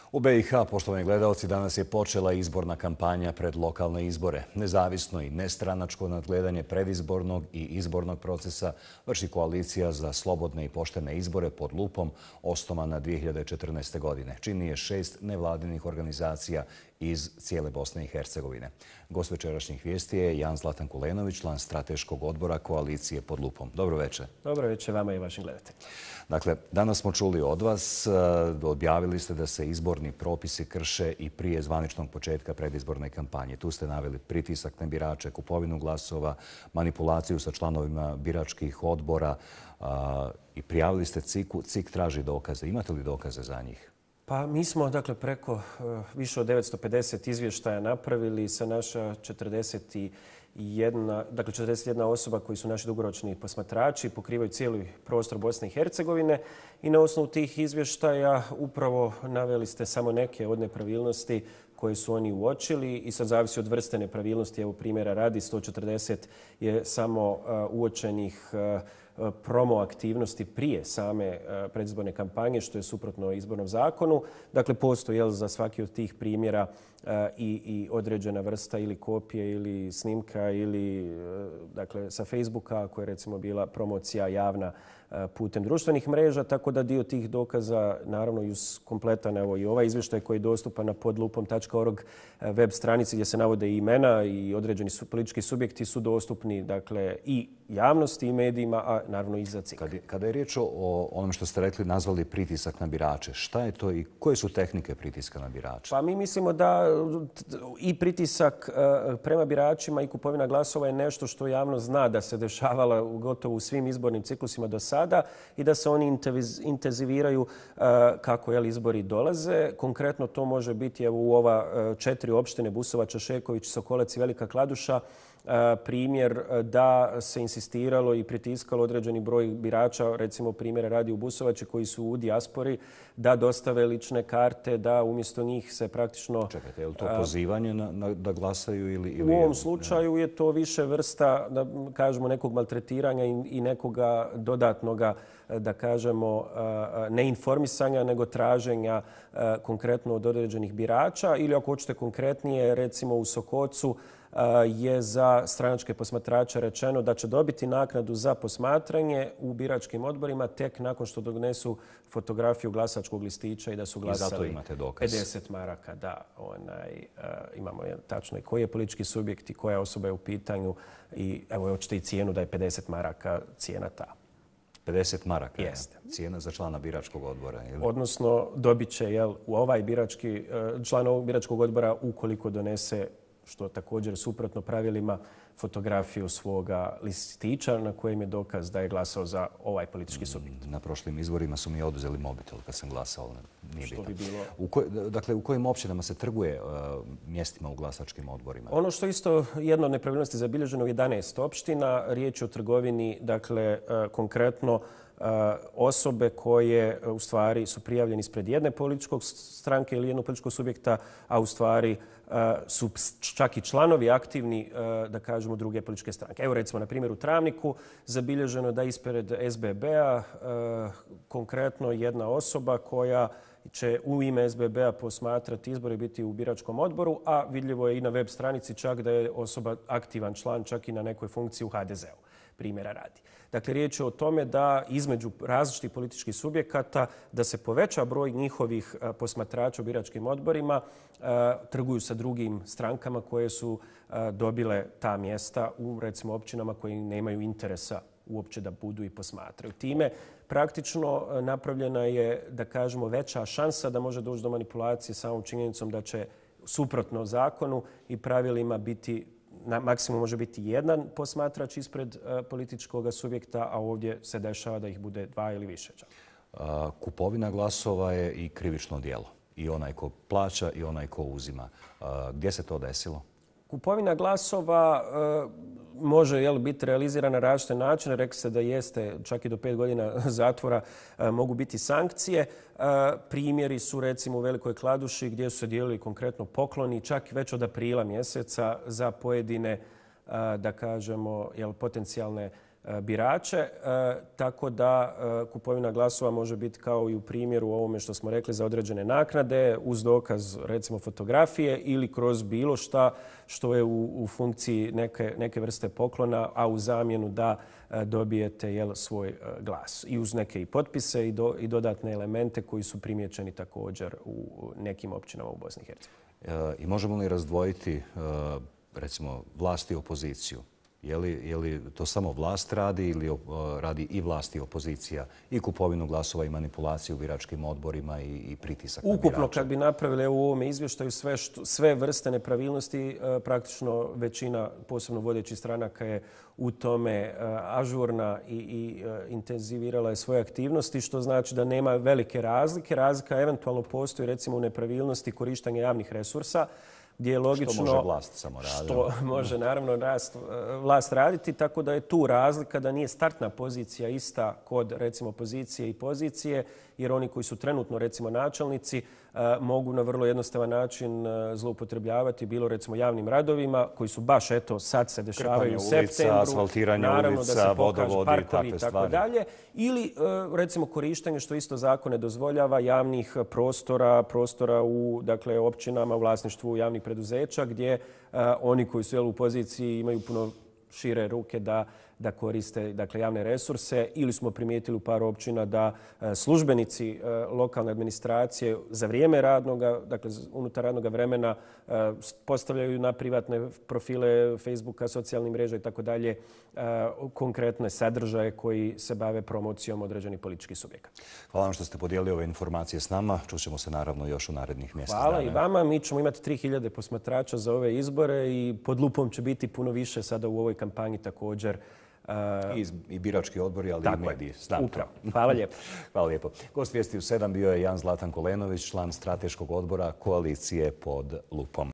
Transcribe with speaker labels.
Speaker 1: U BiH, poštovani gledalci, danas je počela izborna kampanja pred lokalne izbore. Nezavisno i nestranačko nadgledanje predizbornog i izbornog procesa vrši koalicija za slobodne i poštene izbore pod lupom, osnovana 2014. godine. Čini je 6 nevladinih organizacija iz cijele Bosne i Hercegovine. Gost večerašnjih vijesti je Jan Zlatan Kulenović, član strateškog odbora koalicije pod lupom. Dobro večer.
Speaker 2: Dobro večer vama i vašim gledateljima.
Speaker 1: Dakle, danas smo čuli od vas, objavili ste da se izborni propisi krše i prije zvaničnog početka predizborne kampanje. Tu ste naveli pritisak na birače, kupovinu glasova, manipulaciju sa članovima biračkih odbora i prijavili ste CIK-u. CIK traži dokaze. Imate li dokaze za njih?
Speaker 2: Pa mi smo preko više od 950 izvještaja napravili sa naša 41 osoba koji su naši dugoročni posmatrači, pokrivaju cijeli prostor Bosne i Hercegovine i na osnovu tih izvještaja upravo naveli ste samo neke od nepravilnosti koje su oni uočili i sad zavisi od vrste nepravilnosti. Evo primjera radi, 140 je samo uočenih promo aktivnosti prije same predizborne kampanje, što je suprotno izbornom zakonu. Dakle, postoji za svaki od tih primjera i određena vrsta ili kopije ili snimka ili sa Facebooka, ako je recimo bila promocija javna putem društvenih mreža, tako da dio tih dokaza, naravno i uz kompletan i ovaj izvještaj koji je dostupan na podlupom.org web stranici gdje se navode i imena i određeni politički subjekti su dostupni i javnosti i medijima, a naravno i za CIK.
Speaker 1: Kada je riječ o onom što ste rekli, nazvali pritisak na birače, šta je to i koje su tehnike pritiska na birače?
Speaker 2: Pa mi mislimo da i pritisak prema biračima i kupovina glasova je nešto što javnost zna da se dešavala gotovo u svim izbornim ciklusima do sada i da se oni intenziviraju kako izbori dolaze. Konkretno to može biti u ova 4 opštine Busovača, Šeković, Sokolec i Velika Kladuša primjer da se insistiralo i pritiskalo određeni broj birača, recimo primjera radi u Busovači koji su u dijaspori, da dostave lične karte, da umjesto njih se praktično...
Speaker 1: Čekajte, je li to pozivanje da glasaju ili...
Speaker 2: U ovom slučaju je to više vrsta, da kažemo, nekog maltretiranja i nekoga dodatnoga, da kažemo, neinformisanja, nego traženja konkretno od određenih birača. Ili ako hoćete konkretnije, recimo u Sokocu je za stranačke posmatrače rečeno da će dobiti naknadu za posmatranje u biračkim odborima tek nakon što donesu fotografiju glasačkog listića i da su glasali.
Speaker 1: I zato imate dokaz.
Speaker 2: 50 maraka, da. Imamo tačno i koji je politički subjekt i koja osoba je u pitanju. I evo, hoćete i cijenu da je 50 maraka cijena ta.
Speaker 1: 50 maraka je
Speaker 2: cijena
Speaker 1: za člana biračkog odbora.
Speaker 2: Odnosno, dobit će član ovog biračkog odbora ukoliko donese, što također suprotno pravilima, fotografiju svoga listića na kojem je dokaz da je glasao za ovaj politički subjekt.
Speaker 1: Na prošlim izborima su mi oduzeli mobitel kad sam glasao. Nije
Speaker 2: što bi bilo...
Speaker 1: Dakle, u kojim općinama se trguje mjestima u glasačkim odborima?
Speaker 2: Ono što isto jedno od nepravilnosti zabilježeno u 11 opština, riječ je o trgovini, konkretno osobe koje u stvari su prijavljeni ispred jedne političke stranke ili jednog političkog subjekta, a u stvari su čak i članovi aktivni, da kažemo, druge političke stranke. Evo recimo na primjer u Travniku zabilježeno da ispred SBB-a konkretno jedna osoba koja će u ime SBB-a posmatrati izbore i biti u biračkom odboru, a vidljivo je i na web stranici čak da je osoba aktivan član čak i na nekoj funkciji u HDZ-u. Primjera radi. Dakle, riječ je o tome da između različitih političkih subjekata da se poveća broj njihovih posmatrača u biračkim odborima, trguju sa drugim strankama koje su dobile ta mjesta u recimo općinama koji nemaju interesa uopće da budu i posmatraju. Time praktično napravljena je, da kažemo, veća šansa da može doći do manipulacije samom činjenicom da će suprotno zakonu i pravilima biti maksimum može biti jedan posmatrač ispred političkog subjekta, a ovdje se dešava da ih bude 2 ili više.
Speaker 1: Kupovina glasova je i krivično djelo. I onaj ko plaća i onaj ko uzima. Gdje se to desilo?
Speaker 2: Kupovina glasova može biti realizirana na različite načine. Rekli ste da jeste, čak i do 5 godina zatvora mogu biti sankcije. Primjeri su recimo u Velikoj Kladuši gdje su se dijelili konkretno pokloni, čak već od aprila mjeseca za pojedine, da kažemo, potencijalne birače, tako da kupovina glasova može biti kao i u primjeru ovome što smo rekli za određene naknade, uz dokaz recimo fotografije ili kroz bilo šta što je u funkciji neke vrste poklona, a u zamjenu da dobijete svoj glas. I uz neke i potpise i dodatne elemente koji su primijećeni također u nekim općinama u Bosni i Hercegovini.
Speaker 1: I možemo li razdvojiti recimo vlast i opoziciju? Je li to samo vlast radi ili radi i vlast i opozicija i kupovinu glasova i manipulaciju u biračkim odborima i pritisak na birače?
Speaker 2: Ukupno kad bi napravili u ovome izvještaju sve vrste nepravilnosti, praktično većina, posebno vodećih stranaka, je u tome ažurna i intenzivirala je svoje aktivnosti, što znači da nema velike razlike. Razlika eventualno postoji recimo u nepravilnosti korištenja javnih resursa, gdje je logično
Speaker 1: što može vlast samo raditi.
Speaker 2: Što može naravno vlast raditi, tako da je tu razlika da nije startna pozicija ista kod recimo pozicije i pozicije, jer oni koji su trenutno recimo načelnici mogu na vrlo jednostavan način zloupotrebljavati bilo recimo javnim radovima koji su baš sad se dešavaju u septembru,
Speaker 1: asfaltiranje ulica, vodovodi i takve stvari.
Speaker 2: Ili recimo korištenje, što isto zakon ne dozvoljava, javnih prostora u općinama u vlasništvu javnih preduzeća gdje oni koji su u poziciji imaju puno šire ruke da koriste javne resurse, ili smo primijetili u par općina da službenici lokalne administracije za vrijeme unutar radnog vremena postavljaju na privatne profile Facebooka, socijalnih mreža i tako dalje konkretne sadržaje koji se bave promocijom određenih političkih subjekata.
Speaker 1: Hvala vam što ste podijelili ove informacije s nama. Čućemo se naravno još u narednih mjesec dana.
Speaker 2: Hvala i vama. Mi ćemo imati 3000 posmatrača za ove izbore i pod lupom će biti puno više sada u ovoj kampanji također.
Speaker 1: I birački odbori, ali i mediji.
Speaker 2: Upravo. Hvala lijepo.
Speaker 1: Hvala lijepo. Gost Vijesti u 7 bio je Jan Zlatan Kolenović, član strateškog odbora Koalicije pod lupom.